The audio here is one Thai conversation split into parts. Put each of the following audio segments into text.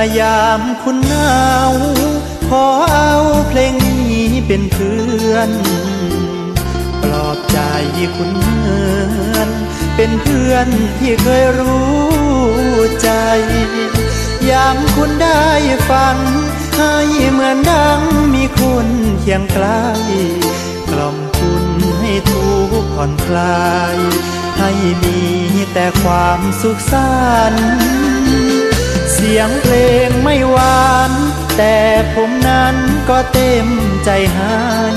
อยามคุณเหงาขอเอาเพลงนี้เป็นเพื่อนปลอบใจคุณเหมือนเป็นเพื่อนที่เคยรู้ใจยามคุณได้ฟังให้เหมือนดังมีคนเคียงใกล้กล่อมคุณให้ทุกข์ผ่อนคลายให้มีแต่ความสุขสันต์เสียงเพลงไม่หวานแต่ผมนั้นก็เต็มใจให้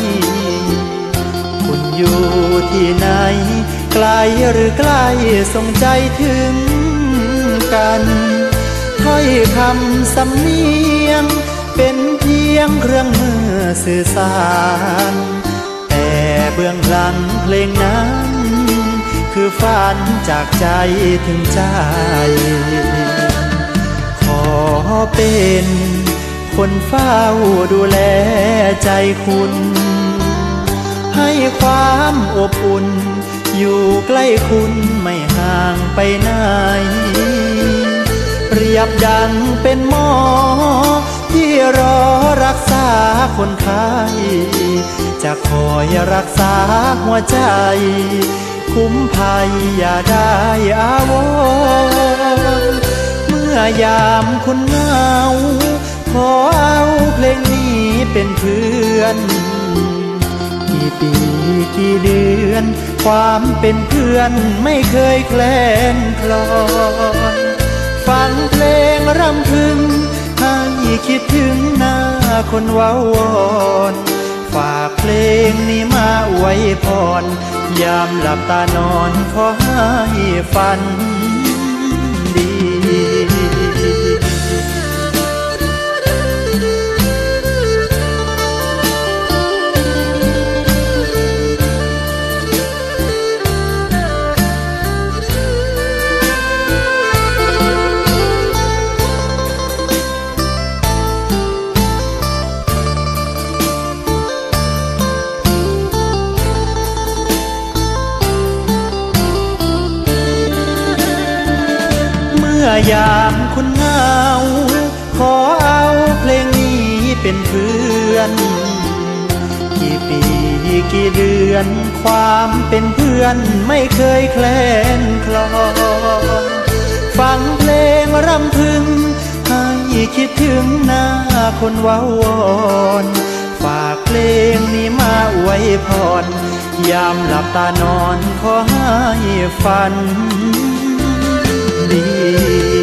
คุณอยู่ที่ไหนไกลหรือใกล้ส่งใจถึงกันถ้อยคำสำเนียงเป็นเพียงเครื่องมือสื่อสารแต่เบื้องหลังเพลงนั้นคือฝันจากใจถึงใจขอเป็นคนเฝ้าดูแลใจคุณให้ความอบอุ่นอยู่ใกล้คุณไม่ห่างไปไหนเปรียบดังเป็นหมอที่รอรักษาคนไข้จะคอยรักษาหัวใจคุ้มภัยอย่าได้อาวรณ์เมื่อยามคุณเหงาขอเอาเพลงนี้เป็นเพื่อนกี่ปีกี่เดือนความเป็นเพื่อนไม่เคยแคลนคลอนฟังเพลงรำพึงให้คิดถึงหน้าคนว้าวอนฝากเพลงนี้มาอวยพรยามหลับตานอนขอให้ฝันดียามคุณเหงาขอเอาเพลงนี้เป็นเพื่อนกี่ปีกี่เดือนความเป็นเพื่อนไม่เคยแคลนคลอนฟังเพลงรำพึงให้คิดถึงหน้าคนว้าวอนฝากเพลงนี้มาอวยพรยามหลับตานอนขอให้ฝันดี